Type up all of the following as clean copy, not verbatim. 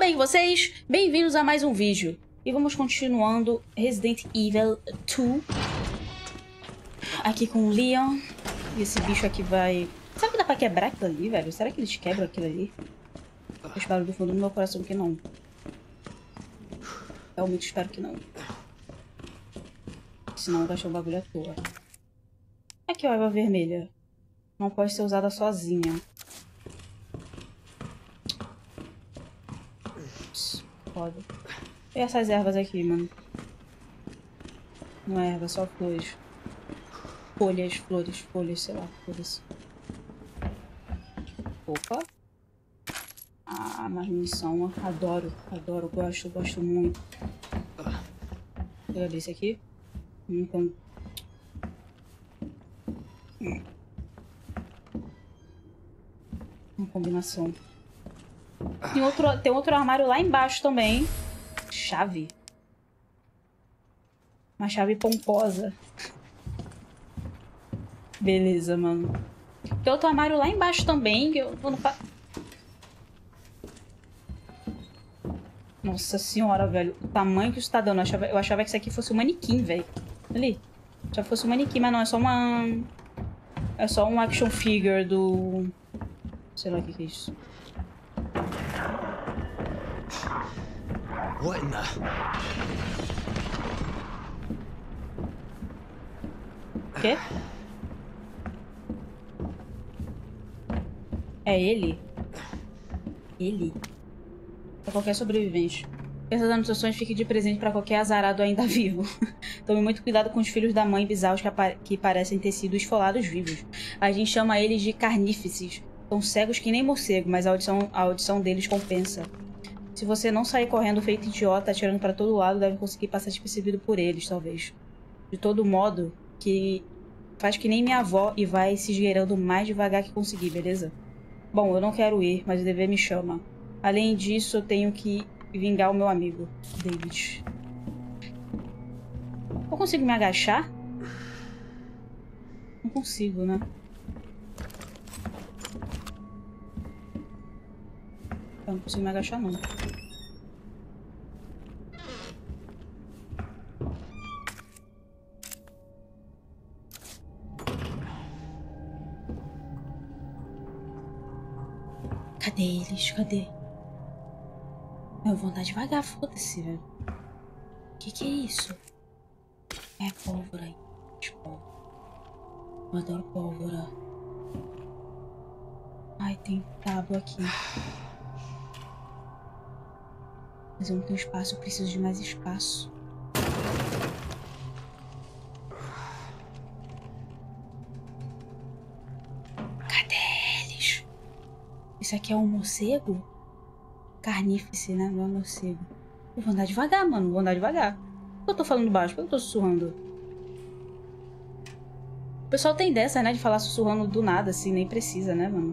aí vocês, bem-vindos a mais um vídeo. E vamos continuando Resident Evil 2. Aqui com o Leon. E esse bicho aqui vai... Será que dá pra quebrar aquilo ali, velho? Será que eles quebram aquilo ali? Eu espero do fundo do meu coração que não. Realmente espero que não. Senão eu vou achar o bagulho à toa. Aqui, ó, a erva vermelha. Não pode ser usada sozinha. Foda. E essas ervas aqui, mano? Não é erva, só flores. Folhas, flores, folhas, sei lá, flores. Opa. Ah, mais munição. Adoro, adoro, gosto muito. Vou abrir isso aqui. Então... Uma combinação. Tem outro armário lá embaixo também. Chave. Uma chave pomposa. Beleza, mano. Tem outro armário lá embaixo também. Que eu vou no... Nossa senhora, velho. O tamanho que isso tá dando. Eu achava que isso aqui fosse um manequim, velho. Ali. Já fosse um manequim, mas não. É só uma... É só um action figure do... Sei lá o que é isso. What in the... Quê? É ele? Ele? Pra qualquer sobrevivente. Essas anotações fiquem de presente pra qualquer azarado ainda vivo. Tome muito cuidado com os filhos da mãe bizarros que parecem ter sido esfolados vivos. A gente chama eles de carnífices. São cegos que nem morcego, mas a audição deles compensa. Se você não sair correndo feito idiota, atirando pra todo lado, deve conseguir passar despercebido por eles, talvez. De todo modo, que faz que nem minha avó e vai se esgueirando o mais devagar que conseguir, beleza? Bom, eu não quero ir, mas o dever me chama. Além disso, eu tenho que vingar o meu amigo, David. Eu consigo me agachar? Não consigo, né? Eu não consigo me agachar, não. Cadê eles? Cadê? Eu vou andar devagar, foda-se, velho. Que é isso? É pólvora aí. Eu adoro pólvora. Ai, tem tábua aqui. Mas eu não tenho espaço, eu preciso de mais espaço. Cadê eles? Esse aqui é um morcego? Carnífice, né? Não é morcego. Eu vou andar devagar, mano. Vou andar devagar. Por que eu tô falando baixo? Por que eu tô sussurrando? O pessoal tem dessa, né? De falar sussurrando do nada, assim. Nem precisa, né, mano?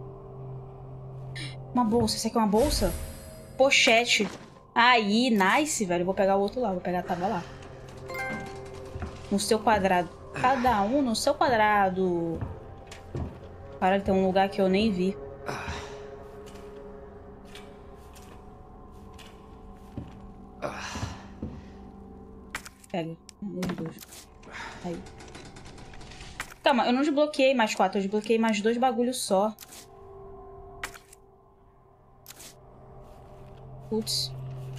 Uma bolsa. Isso aqui é uma bolsa? Pochete. Aí, nice, velho. Eu vou pegar o outro lá. Vou pegar a tábua lá. No seu quadrado. Cada um no seu quadrado. Para, tem um lugar que eu nem vi. Pega. Um, dois. Aí. Calma, eu não desbloqueei mais 4. Eu desbloqueei mais 2 bagulhos só. Putz.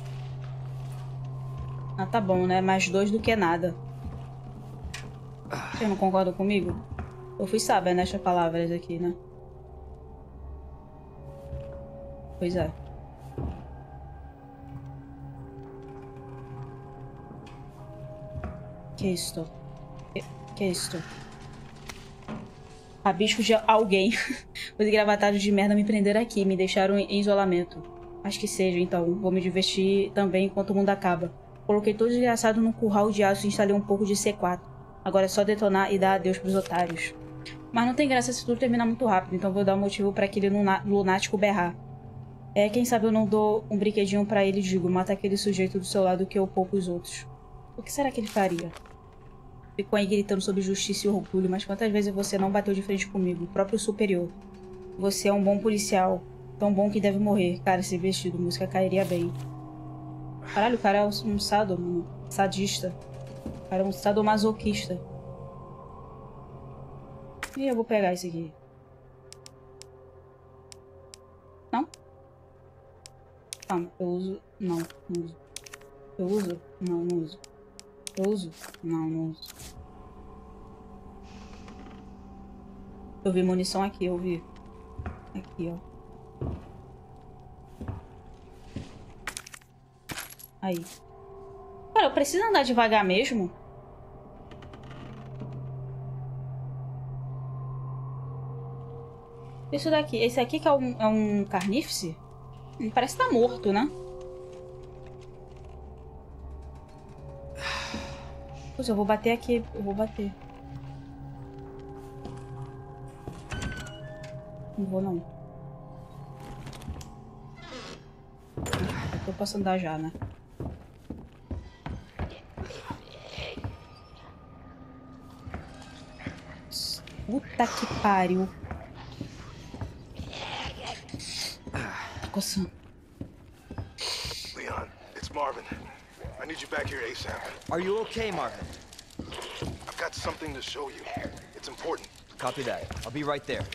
Ah, tá bom, né? Mais 2 do que nada. Vocês não concordam comigo? Eu fui sábia nestas palavras aqui, né? Pois é. Que é isto? Que é isto? Rabiscos de alguém. Os engravatados de merda me prenderam aqui. Me deixaram em isolamento. Acho que seja, então. Vou me divertir também enquanto o mundo acaba. Coloquei todo desgraçado num curral de aço e instalei um pouco de C4. Agora é só detonar e dar adeus pros otários. Mas não tem graça se tudo terminar muito rápido. Então vou dar um motivo pra aquele lunático berrar. Quem sabe eu não dou um brinquedinho pra ele e digo: mata aquele sujeito do seu lado que eu poupo os outros. O que será que ele faria? Ficou aí gritando sobre justiça e orgulho, mas quantas vezes você não bateu de frente comigo, o próprio superior? Você é um bom policial. Tão bom que deve morrer. Cara, esse vestido, música cairia bem. Caralho, o cara é um sadista. O cara é um sadomasoquista. E eu vou pegar esse aqui. Não? Calma, eu uso... Não, não uso. Eu uso? Não, não uso. Eu uso? Não, não uso. Eu vi munição aqui, eu vi. Aqui, ó. Aí. Cara, eu preciso andar devagar mesmo? Isso daqui. Esse aqui que é um carnífice? Parece que tá morto, né? Pois eu vou bater aqui. Eu vou bater. Não vou, não. Eu posso andar já, né? Puta que pariu. Tá coçando. Leon, it's Marvin. I need you back here ASAP. Are you okay, Marvin? I've got something to show you. It's important. Copy that. I'll be right there.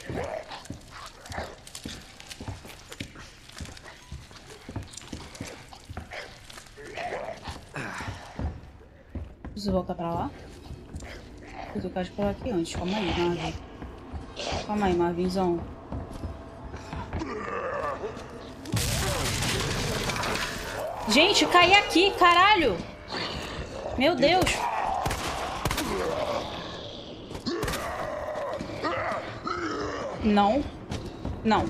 Preciso voltar pra lá? Eu quero explorar aqui antes. Calma aí, Marvin. Calma aí, Marvinzão. Gente, caí aqui, caralho! Meu Deus! Não. Não.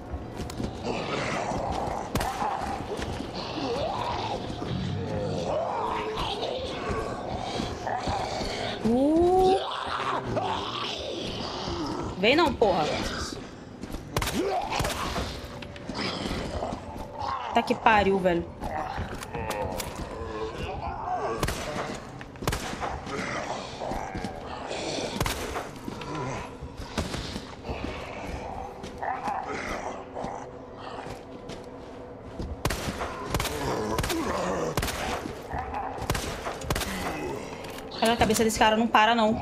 Vem não, porra. Tá que pariu, velho. Cara, a cabeça desse cara não para, não.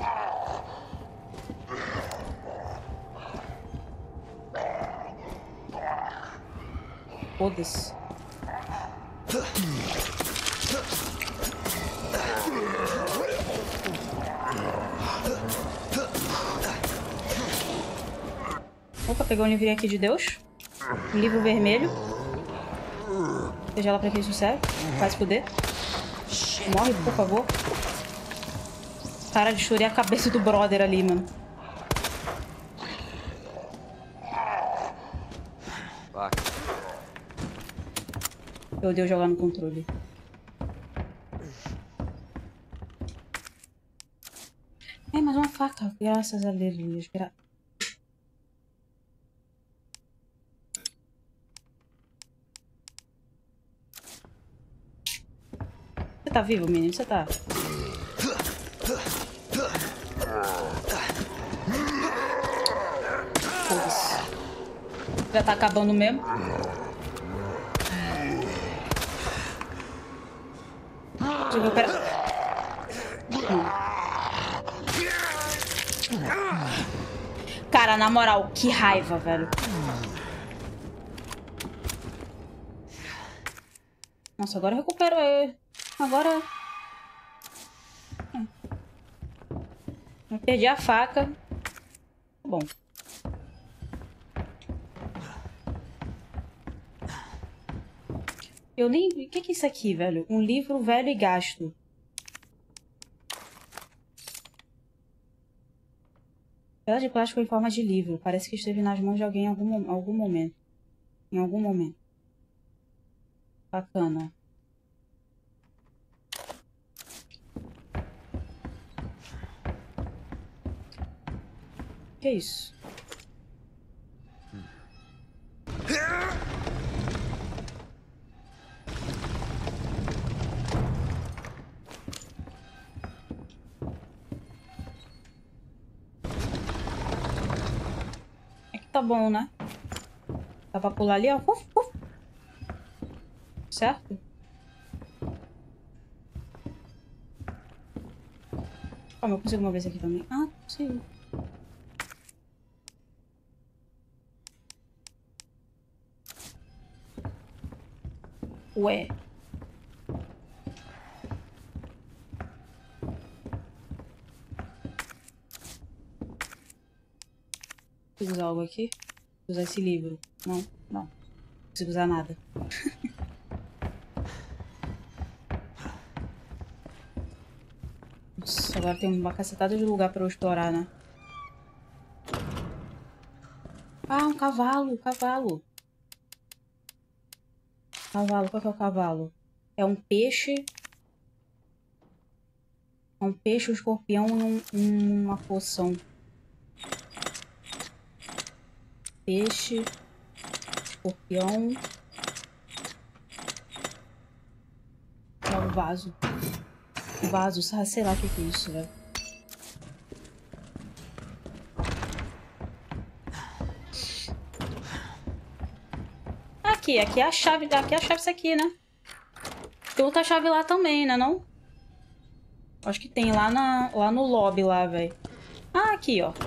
Foda-se. Opa, pegou um livrinho aqui de Deus. Um livro vermelho. Seja lá pra que isso serve. Vai se fuder. Morre, por favor. Cara, destruir a cabeça do brother ali, mano. Eu odeio jogar no controle. É, mais uma faca. Graças a Deus. Você tá vivo, menino? Você tá? Foda-se. Já tá acabando mesmo. Cara, na moral, que raiva, velho. Nossa, agora eu recupero ele. Agora... Eu perdi a faca. Bom. Eu nem... O que é isso aqui, velho? Um livro velho e gasto. Pedaço de plástico em forma de livro. Parece que esteve nas mãos de alguém em algum momento. Em algum momento. Bacana. Que é isso? É que tá bom, né? Dá pra pular ali, ó. Certo? Calma, eu consigo mover isso aqui também. Ah, consigo. Ué. Consigo usar algo aqui? Vou usar esse livro. Não, não. Não consigo usar nada. Nossa, agora tem uma cacetada de lugar pra eu explorar, né? Ah, um cavalo, cavalo. Cavalo, qual que é o cavalo? É um peixe. É um peixe, um escorpião e uma poção. Peixe, escorpião. É um vaso. Vaso, sei lá o que é isso, velho. Aqui é a chave, aqui é a chave isso aqui, né? Tem outra chave lá também, né, não? Acho que tem lá no lobby lá, velho. Ah, aqui, ó.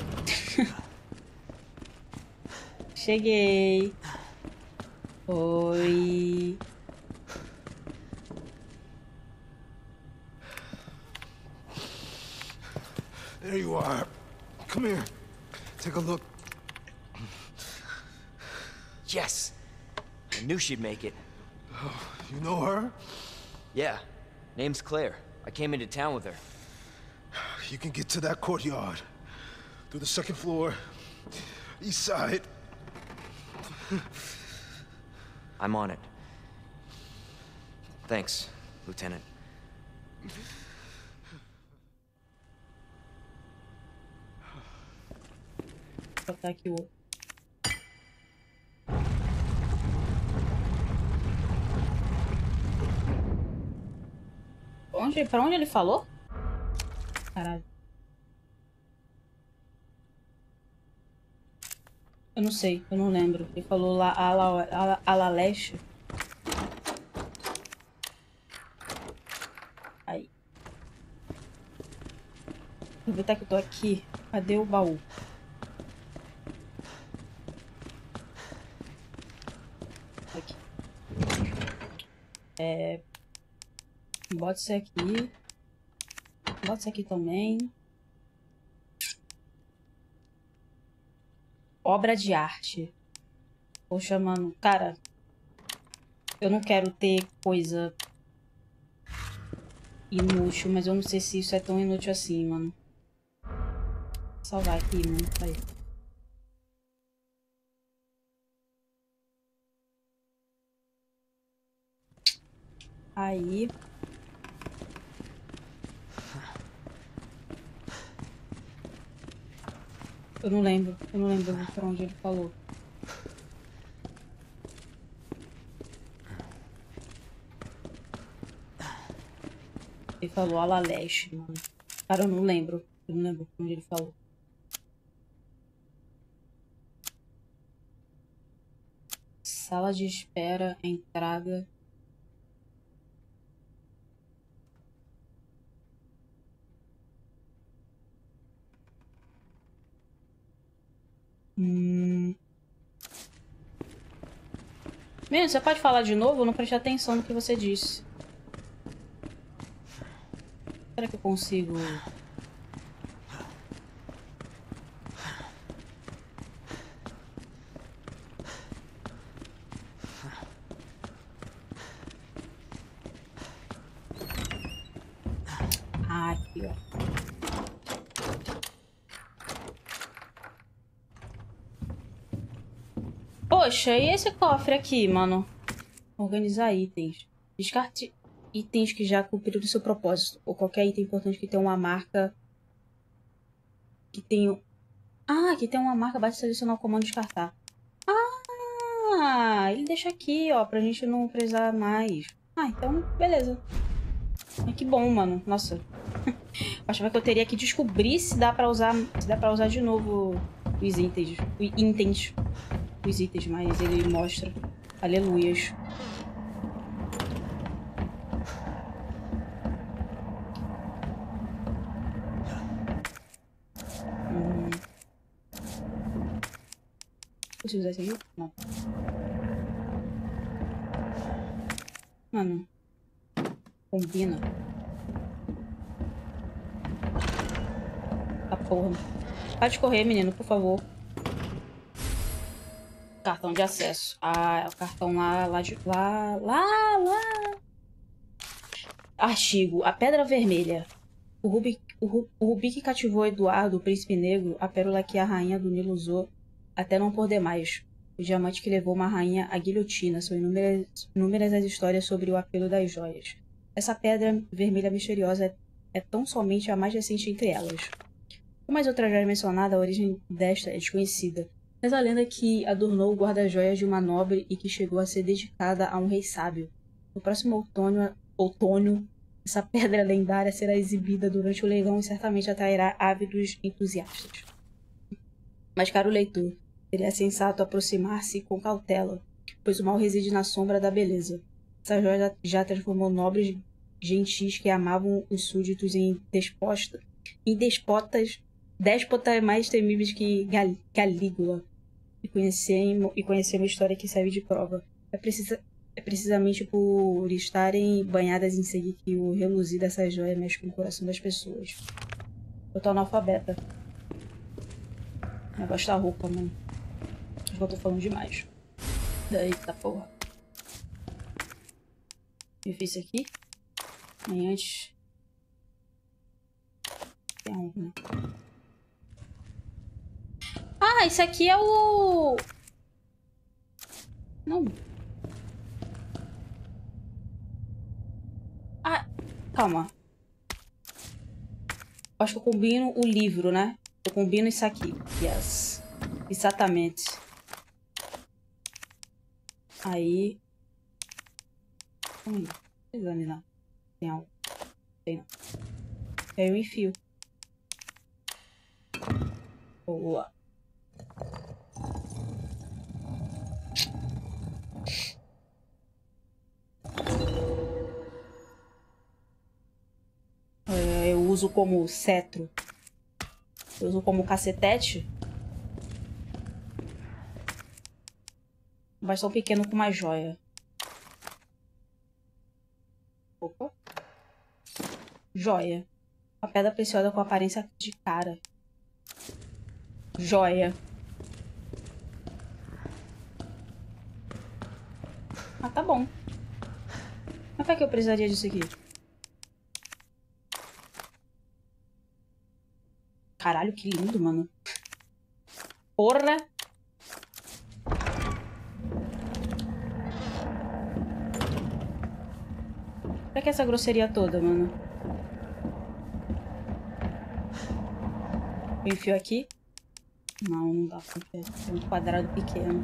Cheguei. Oi. There you are. Come here. Take a look. Yes! I knew she'd make it. Oh, you know her? Yeah. Name's Claire. I came into town with her. You can get to that courtyard. Through the second floor. East side. I'm on it. Thanks, Lieutenant. Vou botar aqui o outro. Pra onde ele falou? Caralho. Eu não sei, eu não lembro. Ele falou lá ala leste. Aí. Aproveitar que eu tô aqui. Cadê o baú? Aqui. Bota isso aqui. Bota isso aqui também. Obra de arte. Poxa, mano. Cara. Eu não quero ter coisa inútil, mas eu não sei se isso é tão inútil assim, mano. Vou salvar aqui, mano. Aí. Eu não lembro pra onde ele falou. Ele falou ala leste, mano. Cara, eu não lembro pra onde ele falou. Sala de espera, entrada. Menino, você pode falar de novo? Eu não prestei atenção no que você disse. Será que eu consigo... Ah, aqui, ó. Poxa, e esse cofre aqui, mano? Organizar itens. Descarte itens que já cumpriram seu propósito. Ou qualquer item importante que tenha uma marca... Que tenha... Ah, que tem uma marca, basta selecionar o comando descartar. Ah, ele deixa aqui, ó, pra gente não precisar mais. Ah, então, beleza. Que bom, mano. Nossa. Achava que eu teria que descobrir se dá pra usar de novo os itens. os itens, mas ele mostra. Aleluias. Preciso usar esse aqui? Não. Mano. Combina. A porra. Para de correr, menino, por favor. Cartão de acesso. Ah, é o cartão lá. Artigo. A Pedra Vermelha. O rubi que cativou Eduardo, o príncipe negro, a pérola que a rainha do Nilo usou até não poder mais. O diamante que levou uma rainha à guilhotina. São inúmeras as histórias sobre o apelo das joias. Essa pedra vermelha misteriosa é tão somente a mais recente entre elas. Como as outras joias mencionadas, a origem desta é desconhecida. Mas a lenda que adornou o guarda-joias de uma nobre e que chegou a ser dedicada a um rei sábio. No próximo outono, essa pedra lendária será exibida durante o leilão e certamente atrairá ávidos entusiastas. Mas, caro leitor, seria sensato aproximar-se com cautela, pois o mal reside na sombra da beleza. Essa joia já transformou nobres gentis que amavam os súditos em déspotas mais temíveis que Calígula. E conhecemos uma história que serve de prova. É precisamente por estarem banhadas em sangue que o reluzir dessa joia mexe com o coração das pessoas. Eu tô analfabeta. O negócio da roupa, mano. Acho que eu tô falando demais. Eita porra. Difícil aqui. E antes. Tem algo, né? Ah, esse aqui é o... Não. Ah, calma. Acho que eu combino o livro, né? Eu combino isso aqui. Yes. Exatamente. Aí... Deixa eu examinar. Tem algo. Tem não. Aí eu enfio. Boa. Eu uso como cetro. Eu uso como cacetete. Um bastão pequeno com uma joia. Opa. Joia. Uma pedra preciosa com aparência de cara. Joia. Ah, tá bom. Mas pra que eu precisaria disso aqui? Caralho, que lindo, mano. Porra! Pra que essa grosseria toda, mano? Eu enfio aqui? Não, não dá pra enfiar. É um quadrado pequeno.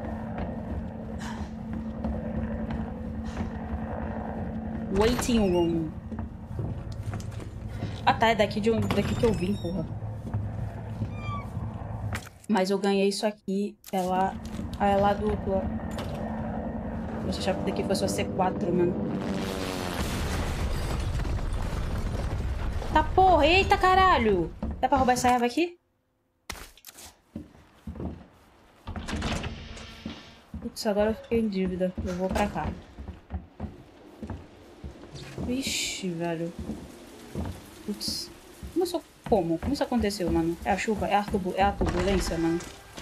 Waiting room. Ah tá, é daqui que eu vim, porra. Mas eu ganhei isso aqui. É lá do outro lado. Vou achar que daqui fosse só C4, mano. Tá porra, eita caralho! Dá pra roubar essa erva aqui? Putz, agora eu fiquei em dívida. Eu vou pra cá. Vixe, velho. Putz. Começou como? Como isso aconteceu, mano? É a chuva? É a turbulência, mano?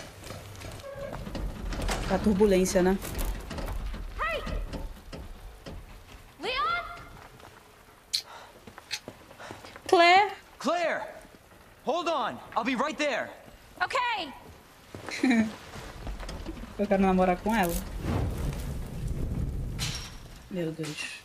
É a turbulência, né? Hey! Leon? Claire! Claire! Hold on! I'll be right there! Okay. Eu quero namorar com ela. Meu Deus.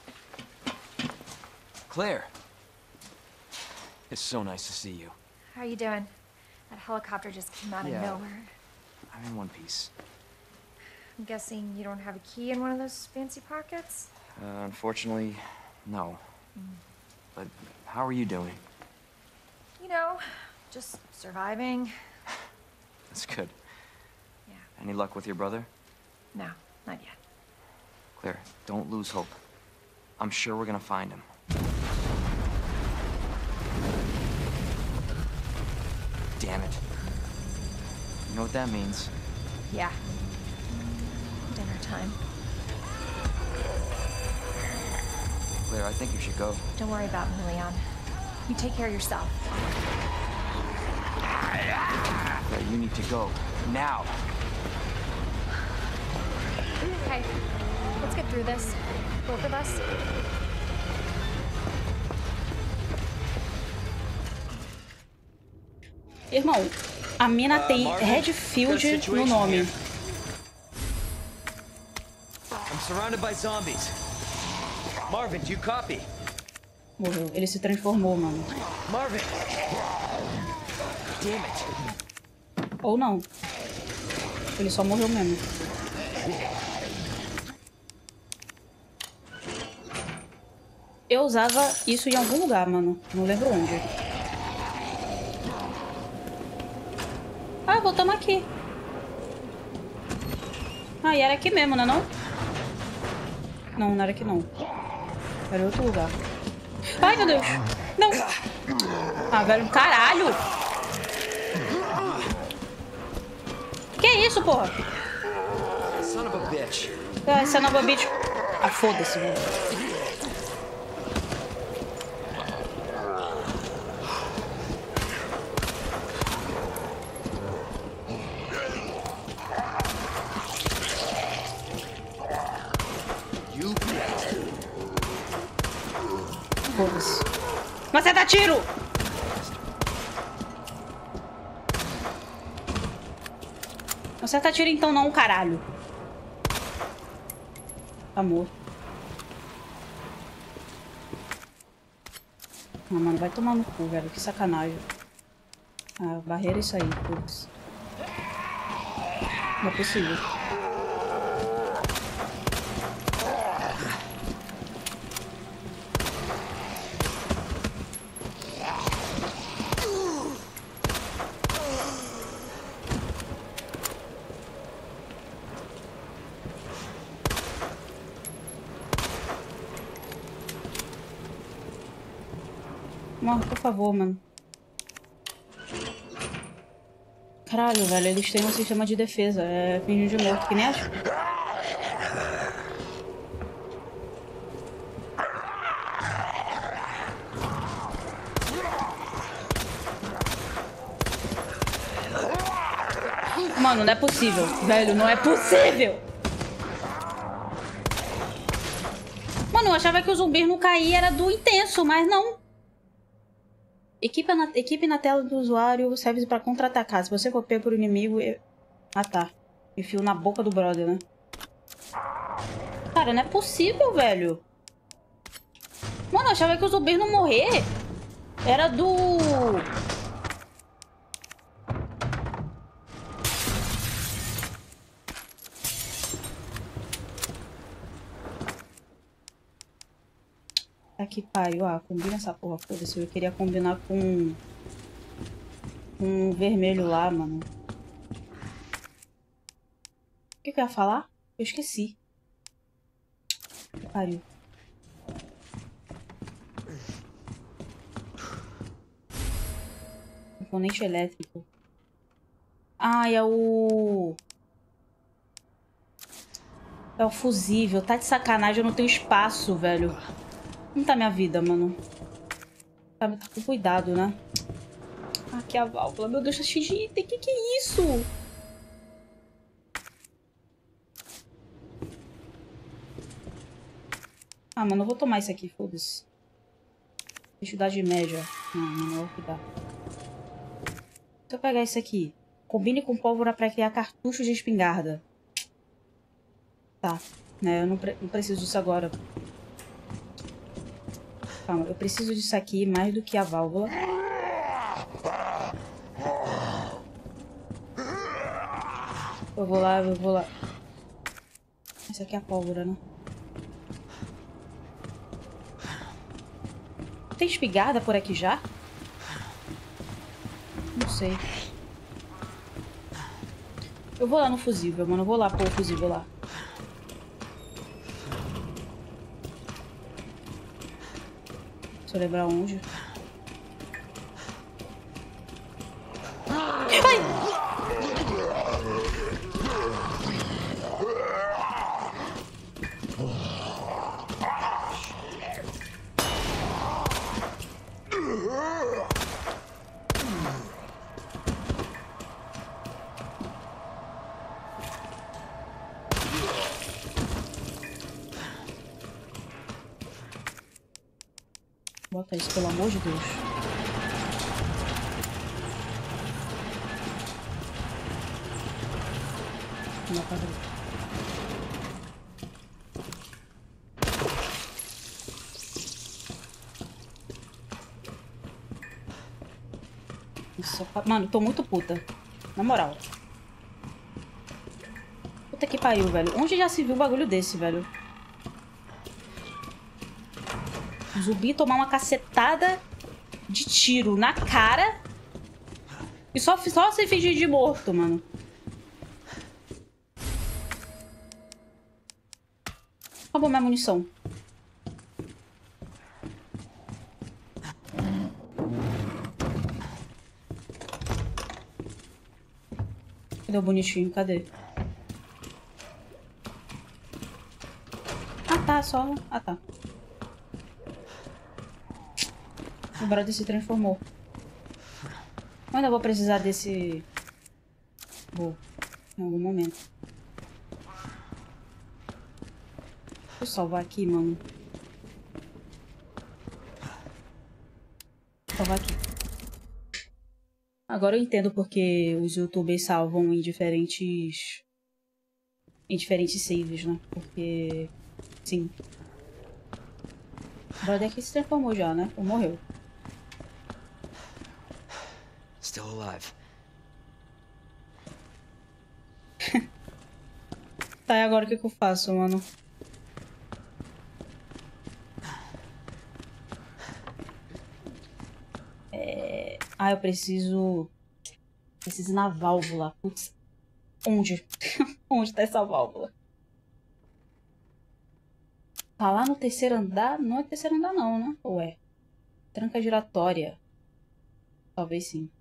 Claire! It's so nice to see you. How are you doing? That helicopter just came out of nowhere. I'm in one piece. I'm guessing you don't have a key in one of those fancy pockets? Unfortunately, no. But how are you doing? You know, just surviving. That's good. Yeah. Any luck with your brother? No, not yet. Claire, don't lose hope. I'm sure we're gonna find him. Damn it. You know what that means? Yeah. Dinner time. Claire, I think you should go. Don't worry about me, Leon. You take care of yourself. Claire, you need to go. Now! Okay. Let's get through this. Both of us. Irmão, a mina tem Redfield no nome. I'm surrounded by zombies. Marvin, do you copy? Morreu. Ele se transformou, mano. Marvin! Damn it. Ou não. Ele só morreu mesmo. Eu usava isso em algum lugar, mano. Não lembro onde. Ah, voltamos aqui. Ah, e era aqui mesmo, não é não? Não, não era aqui não. Era em outro lugar. Ai, meu Deus. Não. Ah, velho, caralho. Que isso, porra? Son of a bitch. Ah, essa nova bitch. Ah, foda-se, velho. Foda-se. Mas você dá tiro! Você tá tiro então não, caralho. Amor. Ah, mano, vai tomar no cu, velho. Que sacanagem. Ah, barreira é isso aí, putz. Não é possível. Morre, por favor, mano. Caralho, velho, eles têm um sistema de defesa. É fingindo de morto, que nem acho. Mano, não é possível. Velho, não é possível. Mano, eu achava que o zumbi não caía era do intenso, mas não. Equipe na tela do usuário serve para contra-atacar. Se você for pego por inimigo... Ah, tá. Enfio na boca do brother, né? Cara, não é possível, velho. Mano, eu achava que o zumbi não morrer era do... Tá que pariu. Ah, combina essa porra, foda-se. Eu queria combinar com um vermelho lá, mano. O que eu ia falar? Eu esqueci. Que pariu. Componente elétrico. Ah, é o... É o fusível. Tá de sacanagem, eu não tenho espaço, velho. Como tá minha vida, mano? Tá com cuidado, né? Aqui a válvula. Meu Deus, tá cheio de item. Que é isso? Ah, mano, eu vou tomar isso aqui, foda-se. Dificuldade média. Não é o que dá. Se eu pegar isso aqui. Combine com pólvora pra criar cartuchos de espingarda. Tá. Né, eu não preciso disso agora. Calma, eu preciso disso aqui mais do que a válvula. Eu vou lá. Essa aqui é a pólvora, né? Tem espingarda por aqui já? Não sei. Eu vou lá no fusível, mano. Eu vou lá pôr o fusível lá. Deixa eu lembrar onde. Ai! Bota isso, pelo amor de Deus. Não dá pra ver. Isso, mano, tô muito puta. Na moral. Puta que pariu, velho. Onde já se viu um bagulho desse, velho? Zumbi tomar uma cacetada de tiro na cara e só se fingir de morto, mano. Acabou minha munição. Cadê o bonitinho? Cadê? Ah, tá, só... Ah, tá. O brother se transformou. Eu ainda vou precisar desse... Vou. Em algum momento. Deixa eu salvar aqui, mano. Salvar aqui. Agora eu entendo porque os youtubers salvam em diferentes... saves, né? Porque... Sim. O brother aqui se transformou já, né? Ou morreu. Still alive. Tá, e agora o que que eu faço, mano? Ah, eu preciso... Preciso ir na válvula. Putz. Onde? Onde tá essa válvula? Tá lá no terceiro andar? Não é terceiro andar não, né? Ou é? Tranca giratória. Talvez sim.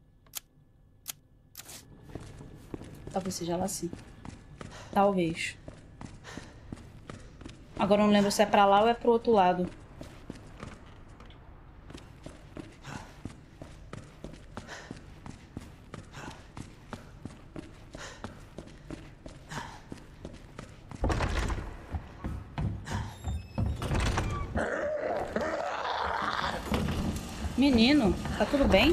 Talvez seja lá sim. Talvez. Agora eu não lembro se é pra lá ou é pro outro lado. Menino, tá tudo bem?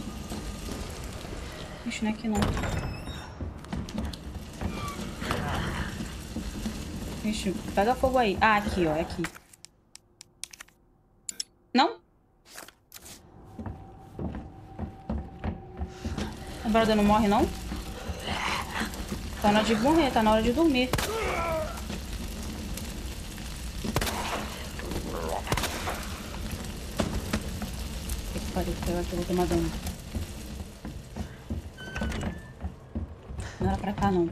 Ixi, não é aqui não. Ixi, pega fogo aí. Ah, aqui, ó, é aqui. Não? O brother não morre, não? Tá na hora de morrer, tá na hora de dormir. Pariu, vou pegar aqui, eu vou tomar dano. Não era pra cá, não.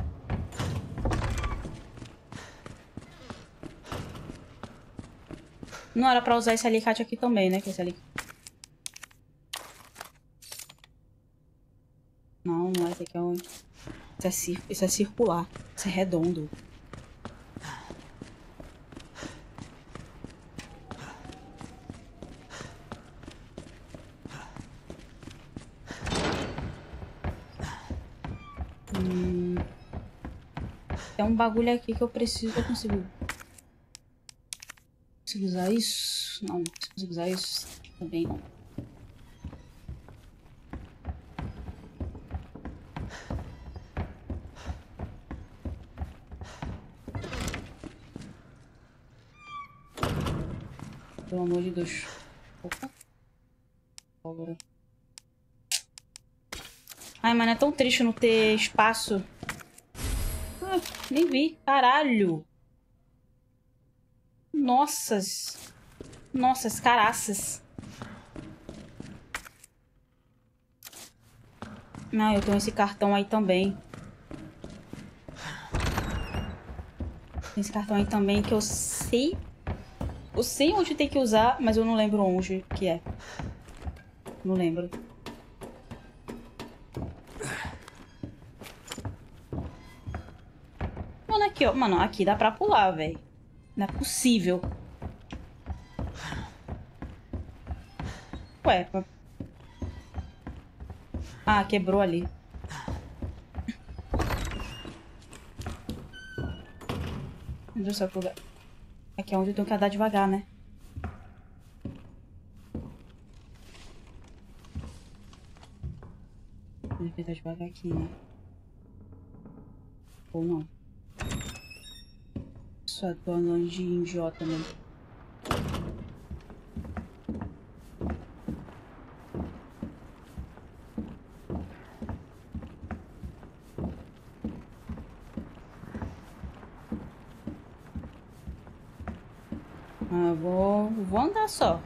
Não era pra usar esse alicate aqui também, né? Que esse alicate... Não, não é. Esse aqui é um... Isso é circular. Isso é redondo. Tem um bagulho aqui que eu preciso... Eu consigo usar isso? Não, não consigo usar isso. Também não. Pelo amor de Deus. Opa. Agora. Ai, mano, é tão triste não ter espaço. Ah, nem vi. Caralho. Nossas. Nossas caraças. Ah, eu tenho esse cartão aí também. Tem esse cartão aí também que eu sei... Eu sei onde tem que usar, mas eu não lembro onde que é. Não lembro. Mano, aqui, ó. Mano, aqui dá pra pular, velho. Não é possível. Ué. Ah, quebrou ali. Meu Deus do céu, lugar. Aqui é onde eu tenho que andar devagar, né? Tenho que andar devagar aqui, né? Ou não. Só tô andando de idiota mesmo. Ah, vou andar só.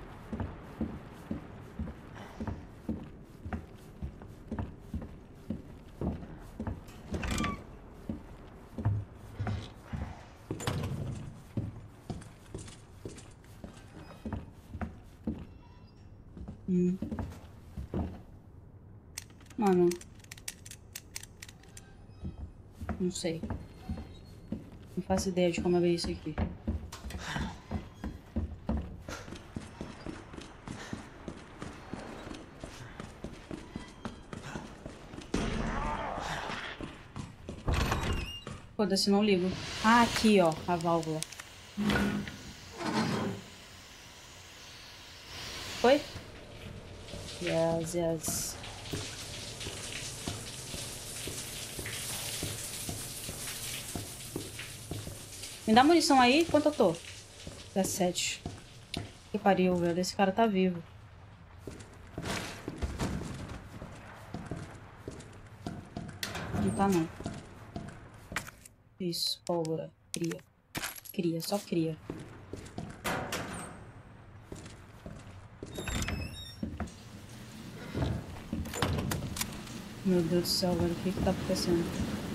Mano. Não sei. Não faço ideia de como abrir isso aqui. Foda-se, não ligo. Ah, aqui, ó. A válvula. Foi? Yes, yes. Me dá munição aí. Quanto eu tô? 17. Que pariu, velho. Esse cara tá vivo. Não tá, não. Isso, pólvora. Cria. Cria, só cria. Meu Deus do céu, velho. O que que tá acontecendo?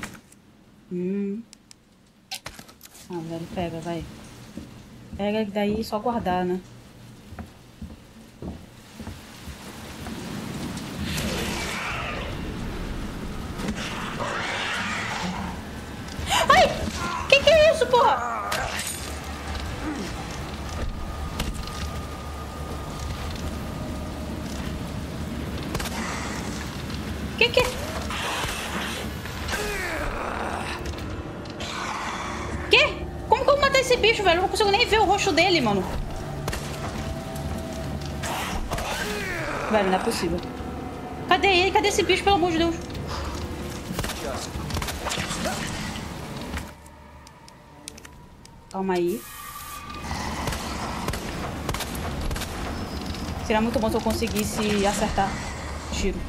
Ah, velho, pega, vai. Pega que daí é só guardar, né? Ai! Que é isso, porra? Que? Como que eu vou matar esse bicho, velho? Eu não consigo nem ver o rosto dele, mano. Velho, não é possível. Cadê ele? Cadê esse bicho, pelo amor de Deus? Calma aí. Seria muito bom se eu conseguisse acertar o tiro.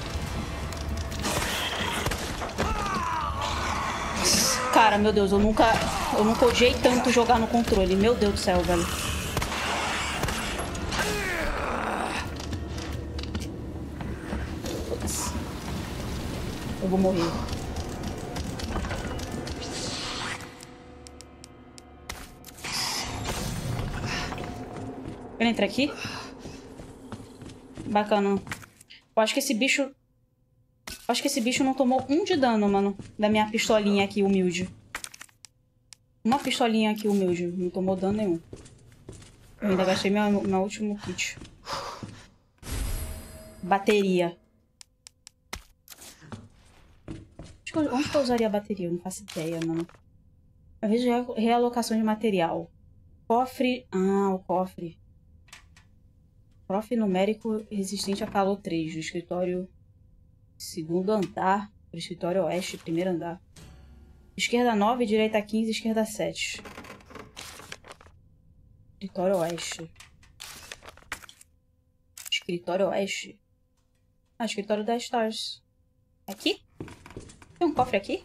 Cara, meu Deus, eu nunca odiei tanto jogar no controle. Meu Deus do céu, velho. Putz. Eu vou morrer. Ele entra aqui? Bacana. Eu acho que esse bicho... Acho que esse bicho não tomou um de dano, mano. Da minha pistolinha aqui, humilde. Uma pistolinha aqui, humilde. Não tomou dano nenhum. Eu ainda gastei meu último kit. Bateria. Onde que eu usaria a bateria? Eu não faço ideia, mano. Eu vejo realocação de material. Cofre... Ah, o cofre. Cofre numérico resistente a calor 3. Do escritório... Segundo andar. Do escritório oeste, primeiro andar. Esquerda 9, direita 15, esquerda 7. Escritório oeste. Escritório oeste. Ah, escritório da Stars. Aqui? Tem um cofre aqui?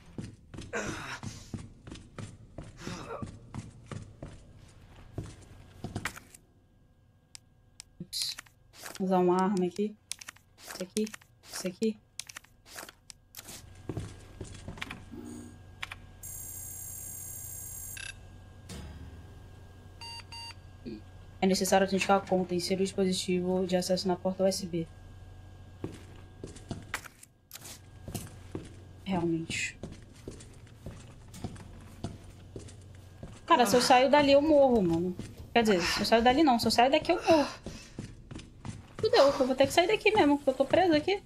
Ups. Vou usar uma arma aqui. Isso aqui. Isso aqui. É necessário autenticar a conta. Insira o dispositivo de acesso na porta USB. Realmente. Cara, se eu saio dali, eu morro, mano. Quer dizer, se eu saio dali não. Se eu saio daqui, eu morro. Fudeu, eu vou ter que sair daqui mesmo, porque eu tô presa aqui.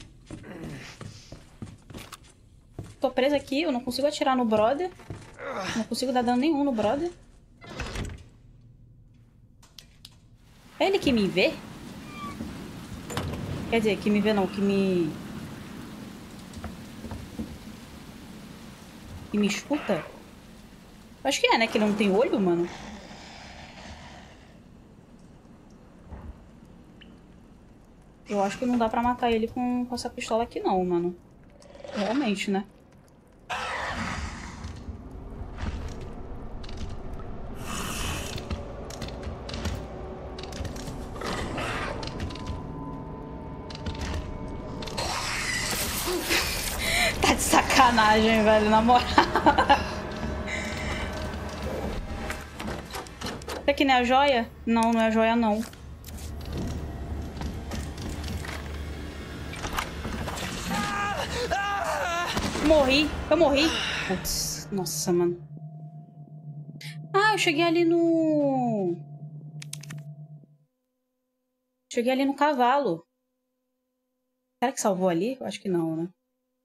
Tô presa aqui, eu não consigo atirar no brother. Não consigo dar dano nenhum no brother. É ele que me vê? Quer dizer, que me vê não, que me escuta? Acho que é, né? Que ele não tem olho, mano. Eu acho que não dá pra matar ele com essa pistola aqui não, mano. Realmente, né? Tá de sacanagem, velho, na moral. Isso aqui não é a joia? Não, não é a joia, não. Morri. Eu morri. Putz, nossa, mano. Ah, eu cheguei ali no... Cheguei ali no cavalo. Será que salvou ali? Eu acho que não, né?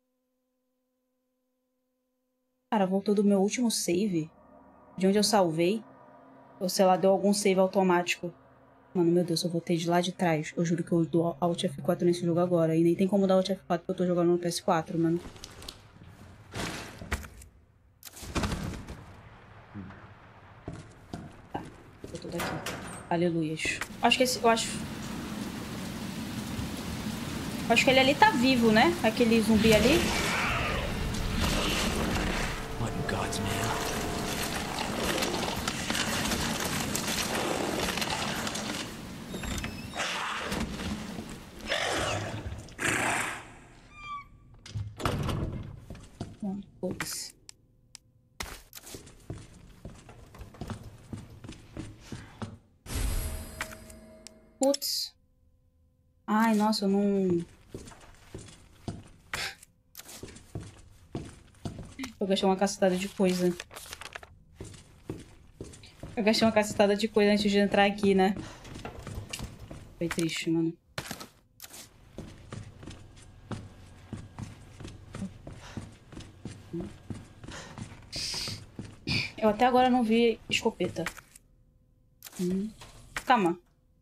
Cara, voltou do meu último save. De onde eu salvei. Ou sei lá, deu algum save automático. Mano, meu Deus, eu voltei de lá de trás. Eu juro que eu dou Alt F4 nesse jogo agora. E nem tem como dar Alt F4 porque eu tô jogando no PS4, mano. Tá, eu tô daqui. Aleluias. Acho que esse... Eu acho que ele ali tá vivo, né? Aquele zumbi ali. What in God's name? Putz. Putz. Ai, nossa, eu não... Eu gastei uma cacetada de coisa. Eu gastei uma cacetada de coisa antes de entrar aqui, né? Foi triste, mano. Eu até agora não vi escopeta. Calma.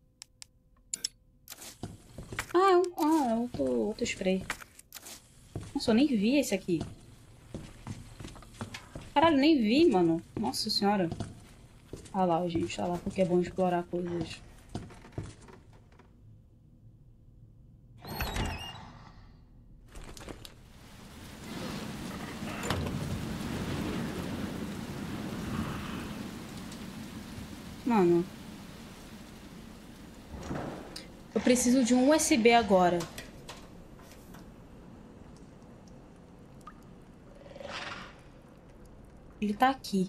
Ah, é outro spray. Nossa, eu nem vi esse aqui. Caralho, nem vi, mano. Nossa senhora. Ah lá, gente. Ah lá, porque é bom explorar coisas. Mano. Eu preciso de um USB agora. Ele tá aqui.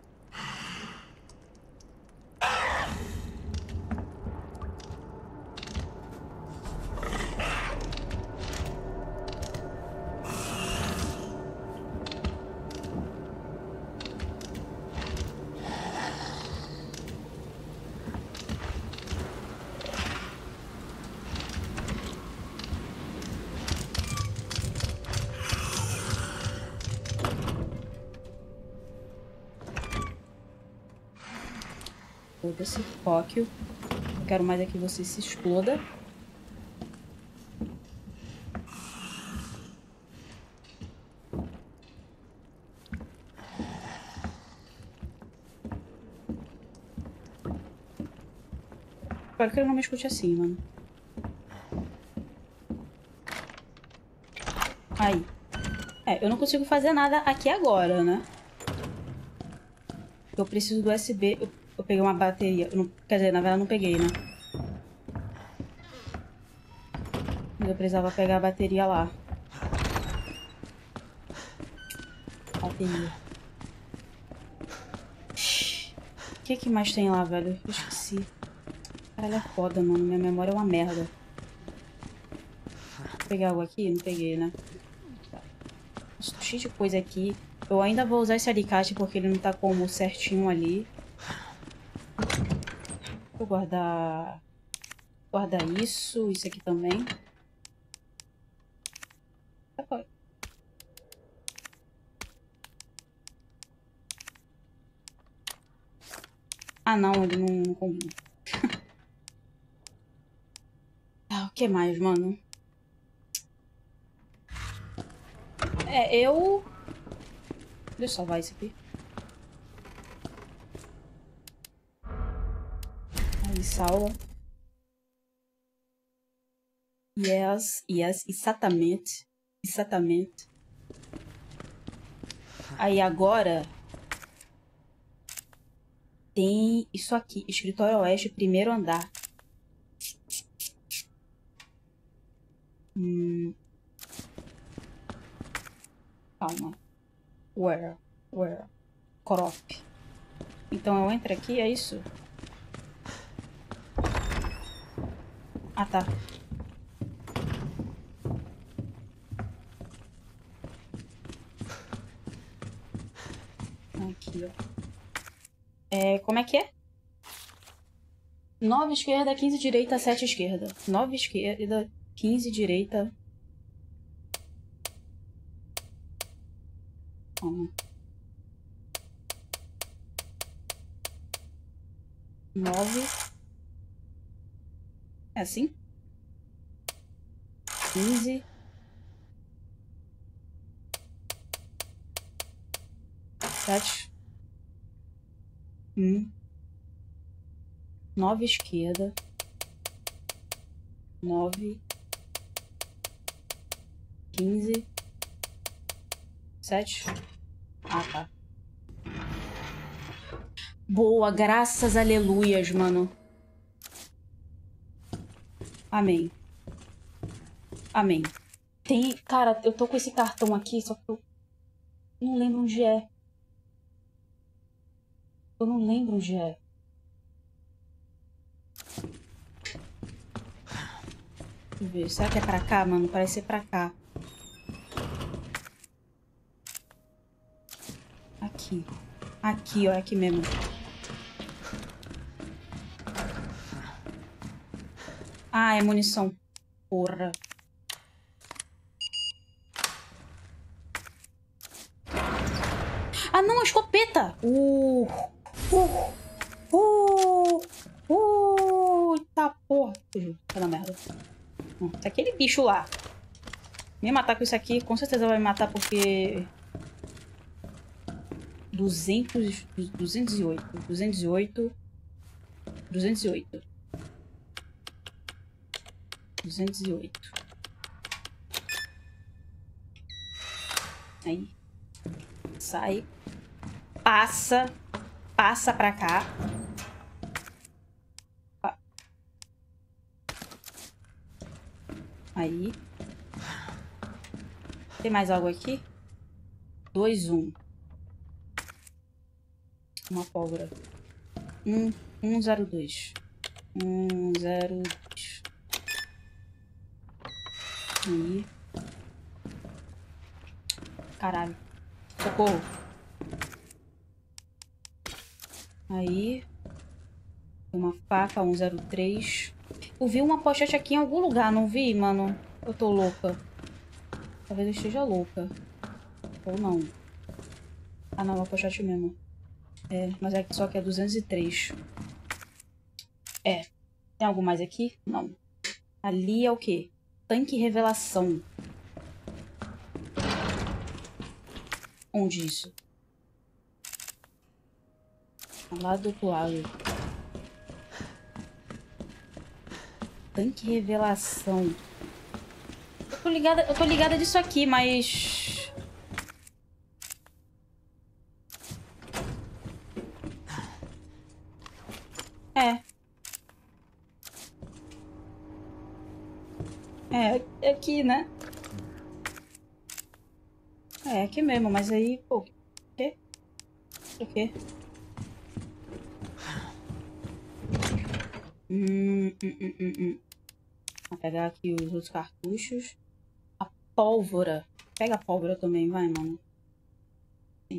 Foda-se, Tóquio. Eu quero mais é que você se exploda. Espero que ele não me escute assim, mano. Aí. É, eu não consigo fazer nada aqui agora, né? Eu preciso do USB. Eu peguei uma bateria. Quer dizer, na verdade eu não peguei, né? Mas eu precisava pegar a bateria lá. Bateria. O que mais tem lá, velho? Eu esqueci. Caralho, é foda, mano. Minha memória é uma merda. Vou pegar algo aqui? Não peguei, né? Tá. Tô cheio de coisa aqui. Eu ainda vou usar esse alicate porque ele não tá como certinho ali. Vou guardar... Guardar isso. Isso aqui também. Ah, não. Ele não combina. Ah, o que mais, mano? Eu... Deixa eu salvar isso aqui. Aí, salva. Yes, exatamente. Exatamente. Aí, agora... Tem isso aqui. Escritório Oeste, primeiro andar. Calma. Where? Crop. Então eu entro aqui, é isso? Ah, tá. Aqui, ó. Como é que é? 9 esquerda, 15 direita, 7 esquerda. 9 esquerda, 15 direita. Calma. 9. É assim? 15. 7. 9 esquerda. 9. 15. 7. Ah, tá. Boa, graças aleluias, mano. Amém. Amém. Tem... Cara, eu tô com esse cartão aqui, só que eu não lembro onde é. Eu não lembro onde é. Deixa eu ver. Será que é pra cá, mano? Parece ser pra cá. Aqui. Aqui, ó. É aqui mesmo. Ah, é munição. Porra. Ah, não, a escopeta! Tá, porra. Tá na merda. Tá aquele bicho lá. Me matar com isso aqui, com certeza vai me matar porque... 208. 208. Aí. Sai. Passa. Passa pra cá. Aí. Tem mais algo aqui? 2, 1. Uma pólvora. 102. 102. Aí. Caralho. Socorro. Aí. Uma faca, 103. Eu vi uma pochete aqui em algum lugar, não vi, mano? Eu tô louca. Talvez eu esteja louca. Ou não. Ah, não, é uma pochete mesmo. Mas é só que é 203. Tem algo mais aqui? Não. Ali é o quê? Tanque revelação. Onde isso? Lá do outro lado. Tanque revelação. Eu tô ligada disso aqui, mas... É aqui, né? É aqui mesmo, mas aí, pô... O quê? O quê? Vou pegar aqui os outros cartuchos. A pólvora. Pega a pólvora também, vai, mano. Sim.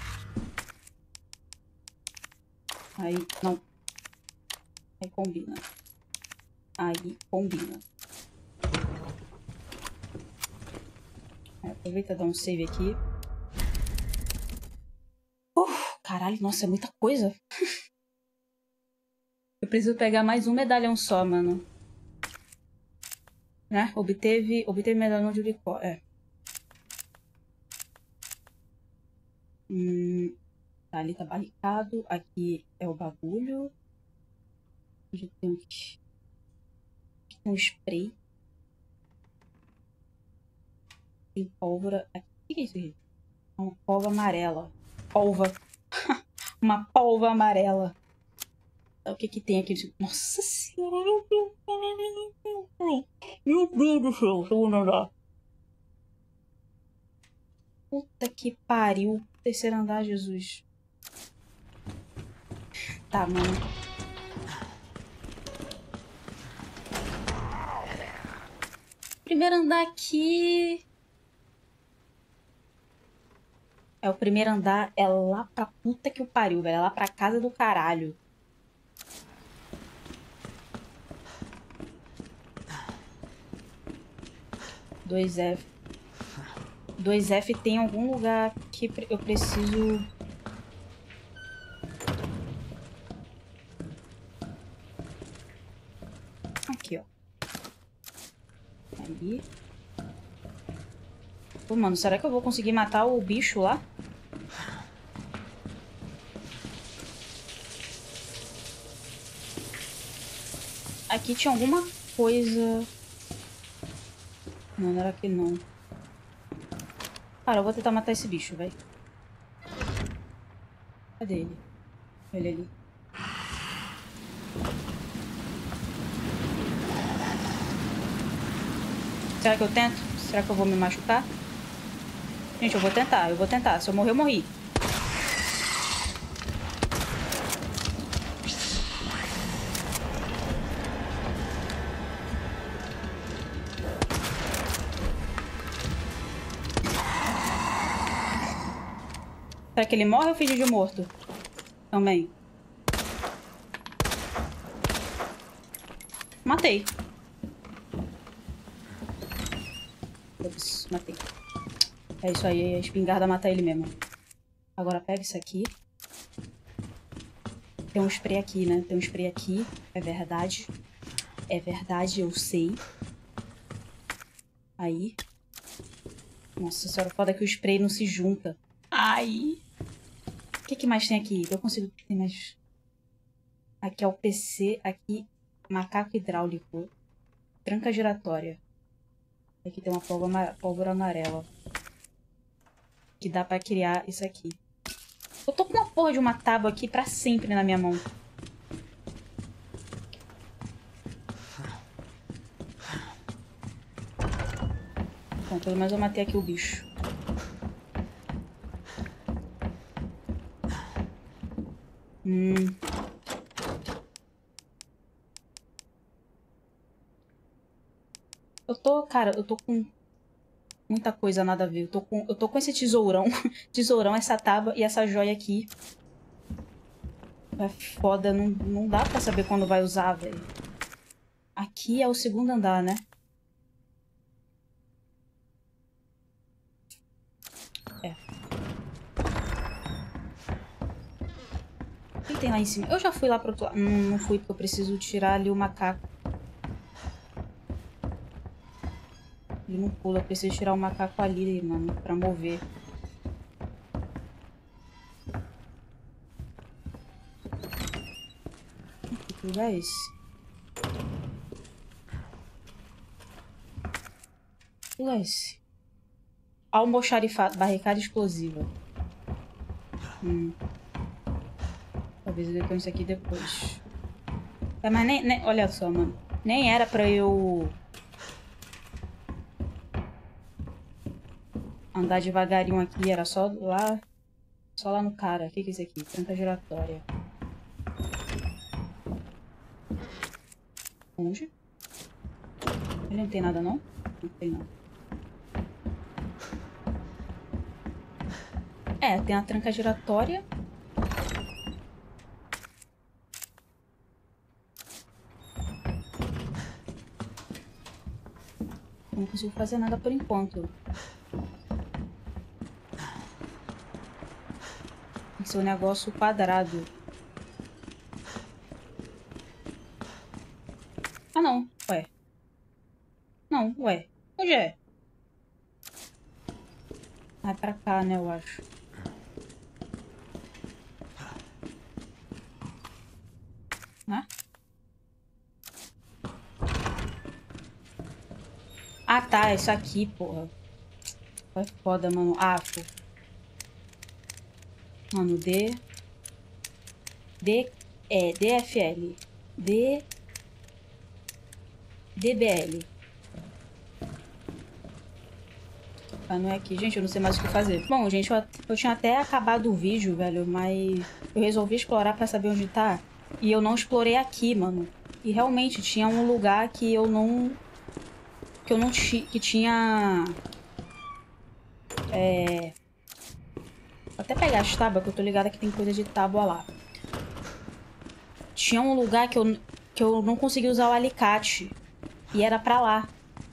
Aí, não. Aí combina. Aí combina. Aproveita e dá um save aqui. Caralho, nossa, é muita coisa. Eu preciso pegar mais um medalhão só, mano. Né? Obteve medalhão de unicórnio. É. Tá, ali tá barricado. Aqui é o bagulho. Onde tem aqui? Aqui tem um spray. Tem pólvora. Aqui. O que é isso aqui? Uma pólvora amarela. Pólvora. Uma pólvora amarela. O que que tem aqui? Nossa senhora. Meu Deus do céu. Segundo andar. Puta que pariu. Terceiro andar, Jesus. Tá, mano. Primeiro andar aqui. É, o primeiro andar é lá pra puta que o pariu, velho. É lá pra casa do caralho. Dois F. 2F tem algum lugar que eu preciso... Aqui, ó. Ali. Pô, mano, será que eu vou conseguir matar o bicho lá? Aqui tinha alguma coisa... Não, não era aqui não. Cara, eu vou tentar matar esse bicho, velho. Cadê ele? Ele ali. Será que eu tento? Será que eu vou me machucar? Gente, eu vou tentar. Se eu morrer, eu morri. Será que ele morre ou finge de morto? Também. Matei. Ups, matei. É isso aí, a espingarda mata ele mesmo. Agora pega isso aqui. Tem um spray aqui, né? Tem um spray aqui. É verdade. É verdade, eu sei. Aí. Nossa senhora, foda que o spray não se junta. Ai. O que mais tem aqui? Eu consigo... Tem mais... Aqui é o PC. Aqui, macaco hidráulico. Tranca giratória. Aqui tem uma pólvora amarela. Que dá pra criar isso aqui. Eu tô com uma porra de uma tábua aqui pra sempre na minha mão. Bom, pelo menos eu matei aqui o bicho. Cara, eu tô com muita coisa nada a ver. Eu tô com esse tesourão. Tesourão, essa tábua e essa joia aqui. É foda, não dá pra saber quando vai usar, velho. Aqui é o segundo andar, né? É. O que tem lá em cima? Eu já fui lá pro outro lado. Não fui porque eu preciso tirar ali o macaco. Ele não pula, eu preciso tirar o macaco ali, mano, pra mover. Que lugar é esse? Que lugar é esse? Almoxarifado, barricada explosiva. Talvez eu deponha isso aqui depois. É, mas nem... Olha só, mano. Nem era pra eu... andar devagarinho aqui, era só lá no cara. O que é isso aqui? Tranca giratória. Onde? Ele não tem nada, não? Não tem, não. É, tem a tranca giratória. Não consigo fazer nada por enquanto. Tem que ser um negócio quadrado. Ah, não. Ué. Não, ué. Onde é? Vai pra cá, né, eu acho. Né? Ah, tá. Isso aqui, porra. É foda, mano. Ah, pô. Mano, DFL. DBL. Ah, não é aqui. Gente, eu não sei mais o que fazer. Bom, gente, eu tinha até acabado o vídeo, velho, mas eu resolvi explorar pra saber onde tá. E eu não explorei aqui, mano. E realmente tinha um lugar que eu não... que tinha... Vou até pegar as tábuas, que eu tô ligada que tem coisa de tábua lá. Tinha um lugar que eu não consegui usar o alicate. E era pra lá.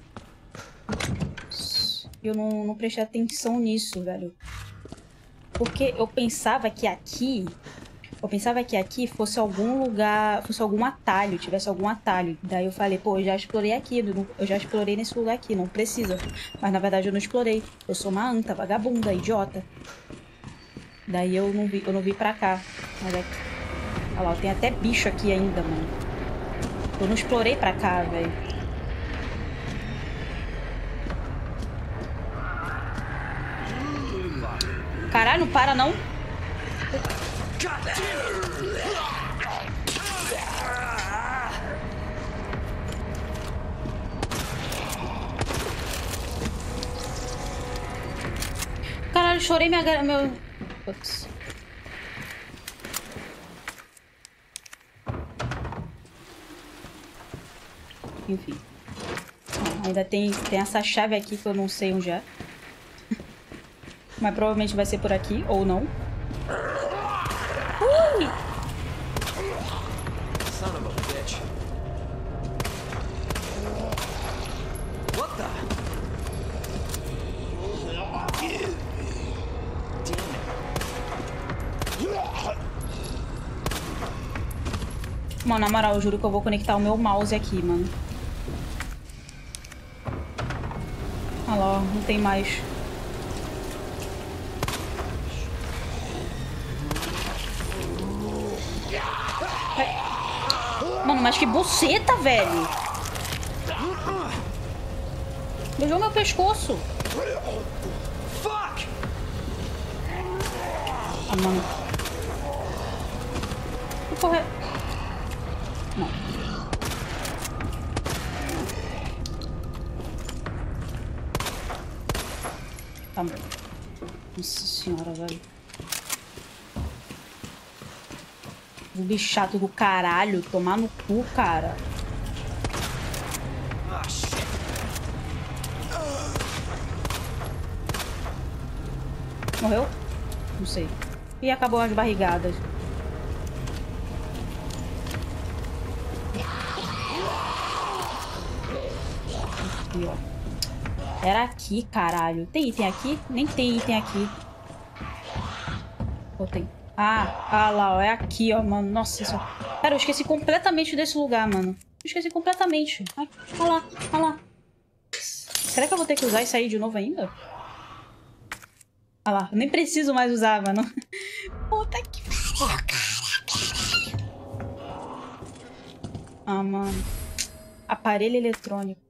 Eu não prestei atenção nisso, velho. Porque eu pensava que aqui... fosse algum lugar... fosse algum atalho, tivesse algum atalho. Daí eu falei, pô, eu já explorei aqui. Eu já explorei nesse lugar aqui, não precisa. Mas na verdade eu não explorei. Eu sou uma anta, vagabunda, idiota. Daí eu não vi pra cá. Olha aqui. Olha lá, tem até bicho aqui ainda, mano. Eu não explorei pra cá, velho. Caralho, não para não. Caralho, chorei meu... Putz. Enfim. Ainda tem essa chave aqui que eu não sei onde é. Mas provavelmente vai ser por aqui, ou não. Ui! Son of a bitch. What the? Mano, na moral, eu juro que eu vou conectar o meu mouse aqui, mano. Olha lá, ó, não tem mais. Mano, mas que buceta, velho. Beijou meu pescoço. Fuck! Ah, mano. Vou correr. Não. Tá bom. Nossa senhora, velho. O bichato do caralho. Tomar no cu, cara. Ah, shit. Morreu? Não sei. E acabou as barrigadas. Aqui, ó. Era aqui, caralho. Tem item aqui? Nem tem item aqui. Ou tem? Ah lá, ó. É aqui, ó, mano. Nossa, isso... Cara, eu esqueci completamente desse lugar, mano. Eu esqueci completamente. Ai, olha lá, olha lá. Será que eu vou ter que usar isso aí de novo ainda? Olha lá, eu nem preciso mais usar, mano. Puta que pariu, cara. Ah, mano. Aparelho eletrônico.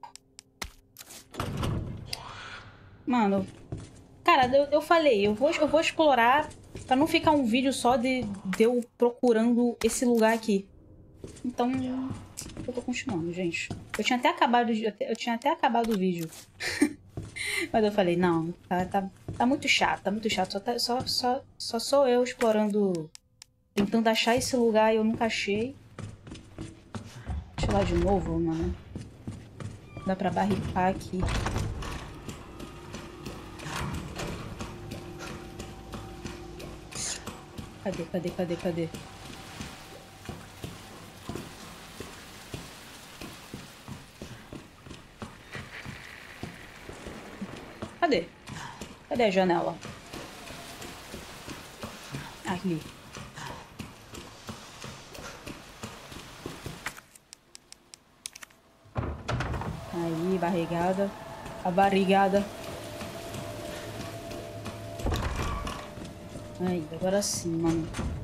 Mano. Cara, eu falei, eu vou explorar pra não ficar um vídeo só de eu procurando esse lugar aqui. Então, eu tô continuando, gente. Eu tinha até acabado o vídeo. Mas eu falei, não, tá muito chato, tá muito chato. Só sou eu explorando, tentando achar esse lugar e eu nunca achei. Deixa eu lá de novo, mano. Dá pra barricar aqui. Cadê? Cadê a janela? Ali. Aí, barrigada. A barrigada. Aí, agora sim, mano.